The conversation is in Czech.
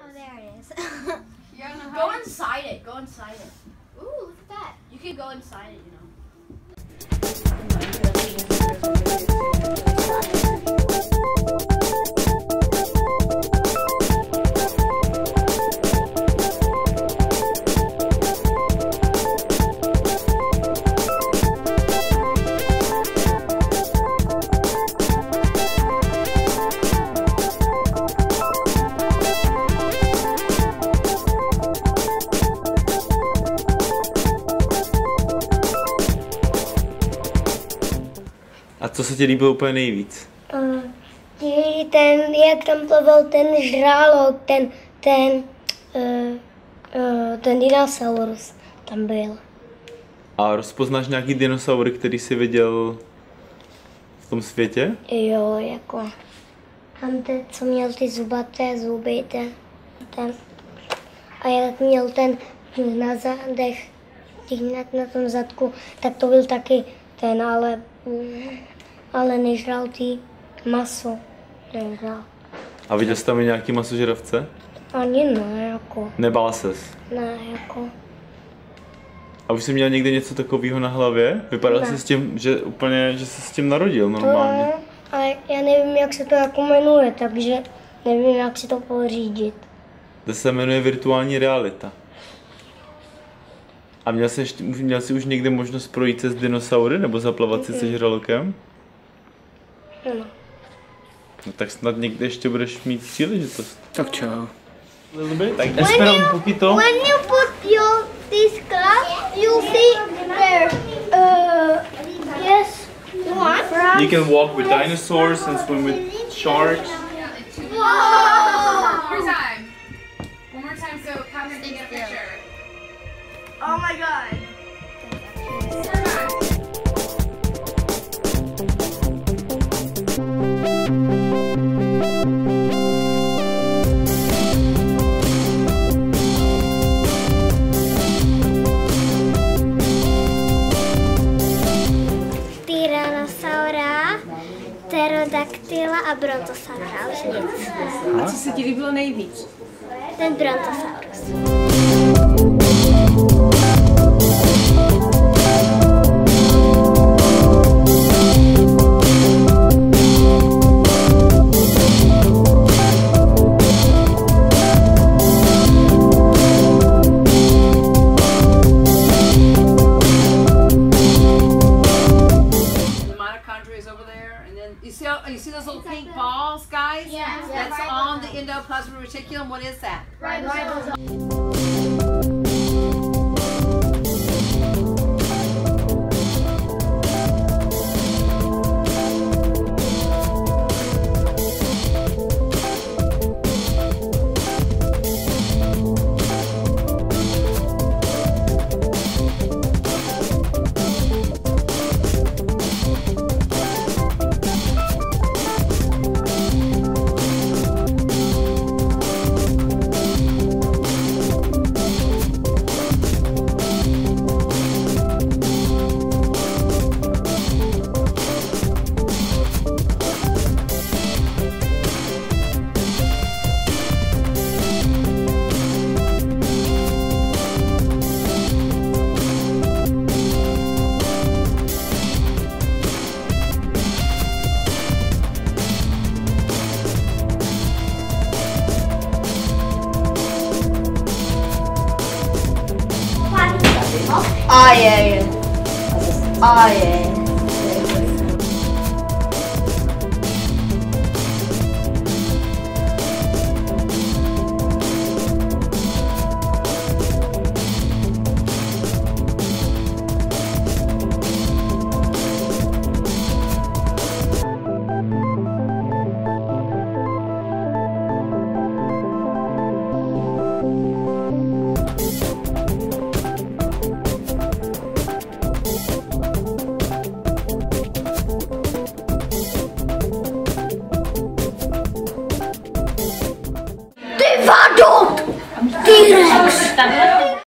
there it is. Go inside it. Go inside it. Ooh, look at that. You can go inside it, you know. A co se ti líbilo úplně nejvíc? Jak tam plavil ten žralok, ten dinosaurus tam byl. A rozpoznáš nějaký dinosaury, který jsi viděl v tom světě? Jo, jako tam ten, co měl ty zubaté zuby, ten. A jak měl ten na zádech, na tom zadku, tak to byl taky ten, ale nežral ty maso. Nežral. A viděl jsi tam i nějaký masožravce? Ani ne, jako. Nebál ses? Ne, jako. A už jsi měl někdy něco takového na hlavě? Vypadal jsi s tím, že jsi s tím narodil normálně. To, ale já nevím, jak se to jako jmenuje, takže nevím, jak si to pořídit. To se jmenuje virtuální realita. A měl jsi už někdy možnost projít se s dinosaury nebo zaplavat si se žralokem? No. No tak snad někdy ještě budeš mít příležitost. Tak čau. Tak espera un poquito. When you put this glass, you'll see there. Yes. You can walk with dinosaurs and swim with sharks. Wow! One more time. One more time so Catherine can get a picture. Oh my god. Tyrannosaura, pterodaktyla a brontosaura, už nic. A co se ti líbilo nejvíc? Ten brontosaurus. You see those little pink balls, guys? Yeah. That's on the endoplasmic reticulum. What is that? Ah, yeah. Ah, yeah.